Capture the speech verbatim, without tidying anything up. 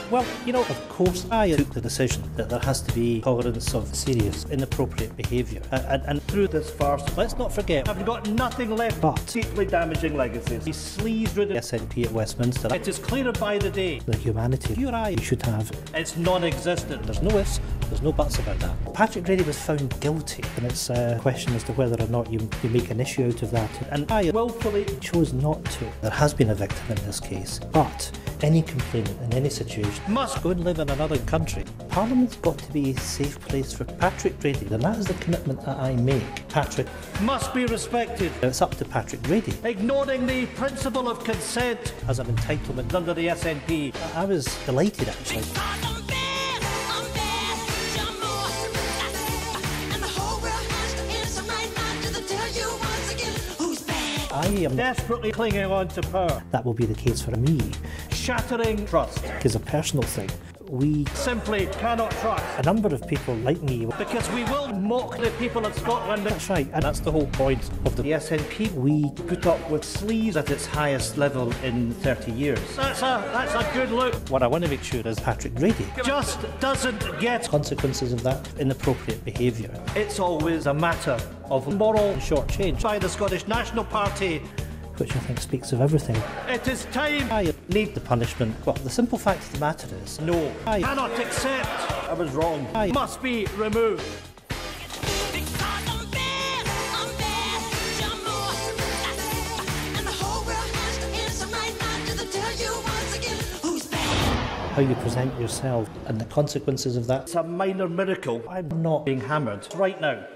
Well, you know, of course I took the decision that there has to be tolerance of serious, inappropriate behaviour. And, and, and through this farce, let's not forget, I've got nothing left but deeply damaging legacies. These sleaze-ridden S N P at Westminster. It is clearer by the day that humanity, you or I, should have. It's non-existent. There's no ifs, there's no buts about that. Patrick Grady was found guilty, and it's a question as to whether or not you, you make an issue out of that. And I willfully chose not to. There has been a victim in this case, but any complainant in any situation must go and live in another country. Parliament's got to be a safe place for Patrick Grady, and that is the commitment that I make. Patrick must be respected. It's up to Patrick Grady. Ignoring the principle of consent as an entitlement under the S N P. I was delighted actually. I am desperately clinging on to power. That will be the case for me. Shattering trust is a personal thing. We simply cannot trust a number of people like me because we will mock the people of Scotland. That's right, and that's the whole point of the S N P. We put up with sleaze at its highest level in thirty years. That's a that's a good look. What I want to make sure is Patrick Grady just doesn't get consequences of that inappropriate behaviour. It's always a matter of moral short change by the Scottish National Party, which I think speaks of everything. It is time. I need the punishment. Well, the simple fact of the matter is, no, I cannot accept I was wrong. I must be removed. How you present yourself and the consequences of that. It's a minor miracle. I'm not being hammered right now.